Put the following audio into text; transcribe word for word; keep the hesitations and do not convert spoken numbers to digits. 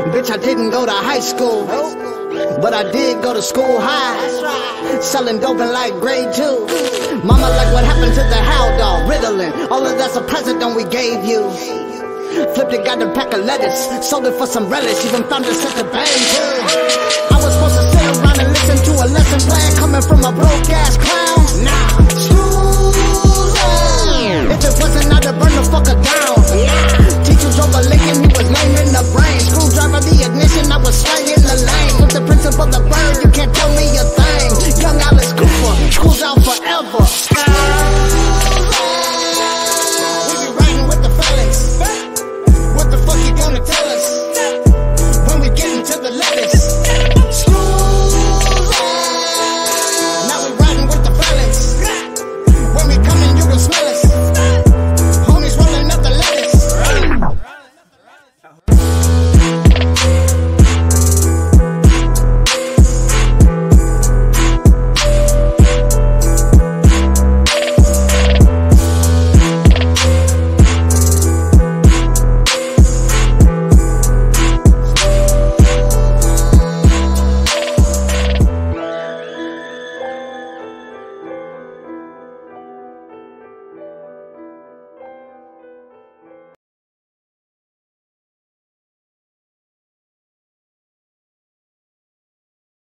Bitch, I didn't go to high school, but I did go to school high. Selling dope in like grade two. Mama like, what happened to the Haldol, Ritalin? All of that's a present we gave you. Flipped it, got a pack of lettuce, sold it for some relish, even found it set the bang too. I was supposed to sit around and listen to a lesson plan coming from a broke ass clown. Nah, if it wasn't, I'd have burned the fucker down.